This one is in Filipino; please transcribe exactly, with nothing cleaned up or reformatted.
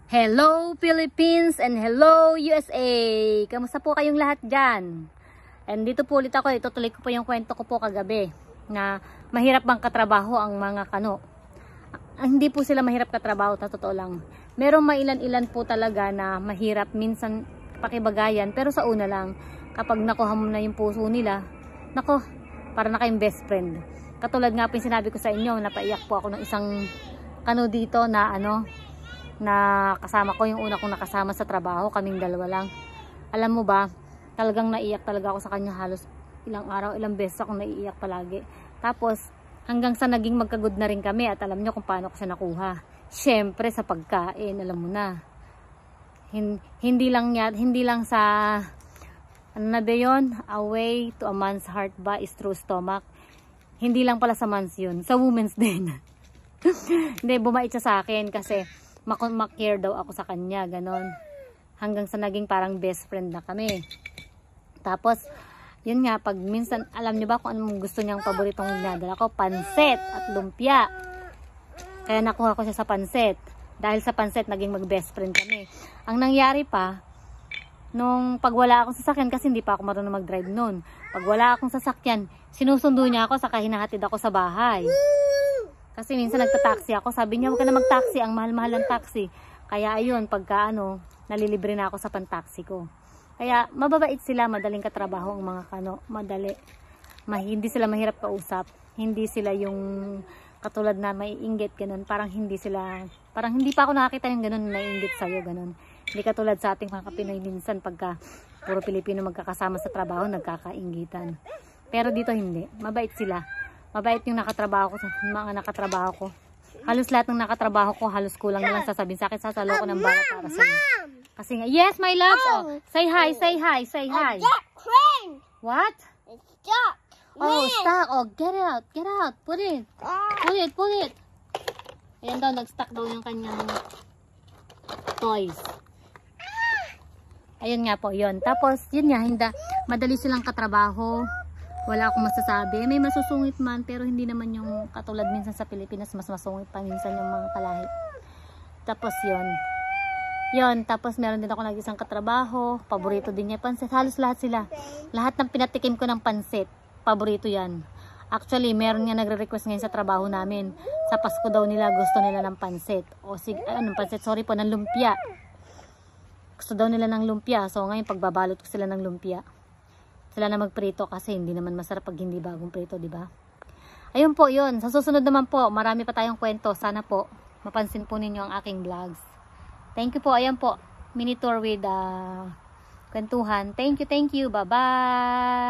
Hello Philippines and hello U S A! Kamusta po kayong lahat dyan? And dito po ulit ako, itutuloy ko po yung kwento ko po kagabi na mahirap bang katrabaho ang mga kano. Ah, hindi po sila mahirap katrabaho, na totoo lang. Merong mailan-ilan po talaga na mahirap minsan pakibagayan, pero sa una lang, kapag nakuha mo na yung puso nila, nako, para na kayong best friend. Katulad nga po yung sinabi ko sa inyo, napaiyak po ako ng isang kano dito na ano, na kasama ko, yung una kong nakasama sa trabaho, kaming dalawa lang. Alam mo ba, talagang naiyak talaga ako sa kanya, halos ilang araw, ilang beses akong naiiyak palagi. Tapos hanggang sa naging magkagod na rin kami, at alam nyo kung paano ko siya nakuha. Syempre sa pagkain, alam mo na. Hindi lang yan, hindi lang sa ano na ba yun, a way to a man's heart ba is through stomach. Hindi lang pala sa man's yun, sa women's din. Hindi, bumait siya sa akin kasi mak-care daw ako sa kanya, ganon. Hanggang sa naging parang best friend na kami. Tapos, yun nga, pag minsan, alam nyo ba kung anong gusto niyang paboritong ginadala ko? Pansit at lumpia. Kaya nakuha ko siya sa pansit. Dahil sa pansit, naging mag-best friend kami. Ang nangyari pa, nung pag wala akong sasakyan, kasi hindi pa ako marunong mag-drive noon. Pag wala akong sasakyan, sinusundo niya ako, saka hinahatid ako sa bahay. Kasi minsan nagta-taxi ako, sabi niya huwag ka na mag-taxi, ang mahal-mahal ng taxi. Kaya ayun, pagka ano, nalilibre na ako sa pan-taxi ko. Kaya mababait sila, madaling katrabaho ang mga kano, madali. Ma hindi sila mahirap kausap, hindi sila yung katulad na may inggit ganun, parang hindi sila, parang hindi pa ako nakakita yung ganun na inggit sa'yo, ganun. Hindi katulad sa ating mga Pinoy minsan pagka puro Pilipino magkakasama sa trabaho, nagkakainggitan. Pero dito hindi, mabait sila. Mabait yung nakatrabaho ko, mga nakatrabaho ko. Halos lahat ng nakatrabaho ko, halos kulang na lang sasabihin sa akin, sasalo ko ng bala para sa iyo. Kasi nga, yes, my love. Oh, say hi, say hi, say hi. What? It's stuck. Oh, stuck. Oh, get it out, get out. Put it. Put it, put it. Ayan daw, nag-stuck daw yung kanyang toys. Ayun nga po, yun. Tapos, yun nga, hindi, madali silang katrabaho. Wala akong masasabi. May masusungit man, pero hindi naman yung katulad minsan sa Pilipinas, mas masungit pa minsan yung mga kalahi. Tapos yun. Yun, tapos meron din ako nag-isang katrabaho. Paborito din niya pansit. Halos lahat sila. Lahat ng pinatikim ko ng pansit, paborito yan. Actually, meron nga nagre-request ngayon sa trabaho namin. Sa Pasko daw nila, gusto nila ng pansit. O sige, anong pansit? Sorry po, ng lumpia. Gusto daw nila ng lumpia. So ngayon, pagbabalot ko sila ng lumpia. Sila na magprito kasi hindi naman masarap pag hindi bagong prito, di ba? Ayun po, yun. Sa susunod naman po, marami pa tayong kwento. Sana po, mapansin po ninyo ang aking vlogs. Thank you po. Ayan po, mini tour with uh, kwentuhan. Thank you, thank you. Bye-bye!